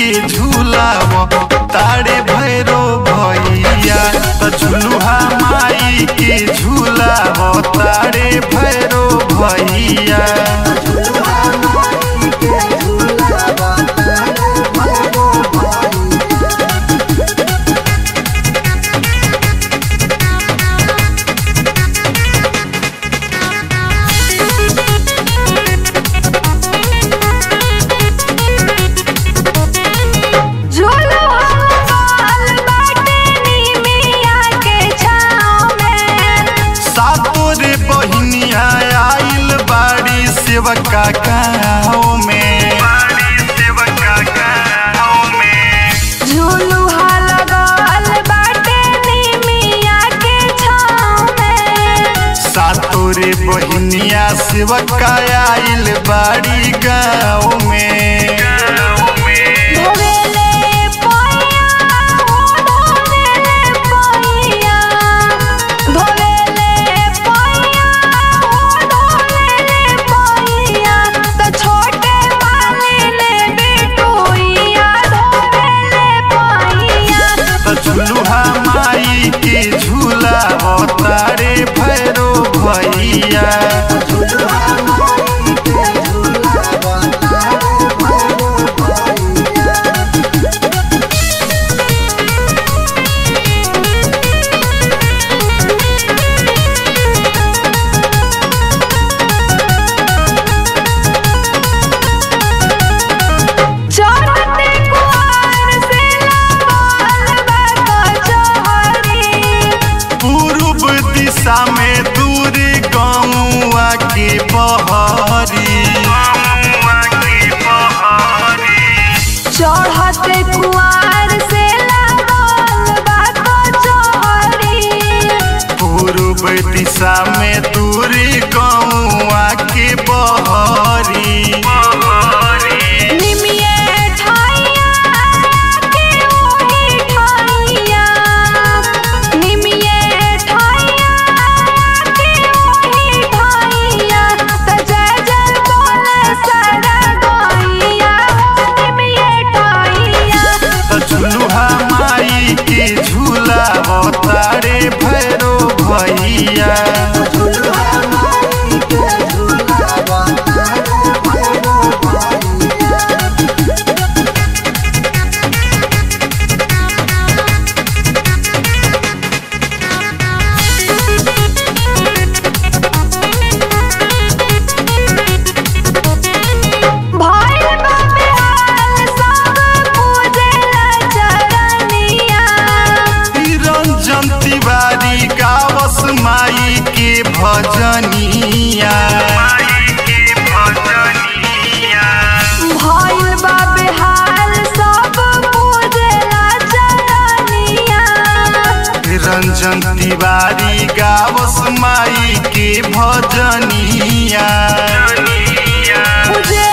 के झूलाव तारे भैरो भैया। तो झुलुहा माई के झूलाव तारे भैरो भैया। सेवका गाँव में झुलुहा लगल बाटे निमिया के छाँव में। सातोरे बहिनिया सेवका आइल बाड़ी गाँव में। झुलुहा माई के झूलाव तारे भैरो भैया। दिशा में दूर गौआ के बहरी चढ़ते कुआर से लागल बा कचहरी। पूर्व दिशा में दूर गौआ के बहरी। झुलुहा माई के झूलाव तारे भैरो भैया। माई के भजनिया भइल बा बेहाल सब पूजेला चरनिया। रंजन तिवारी गावस माई के भजनिया।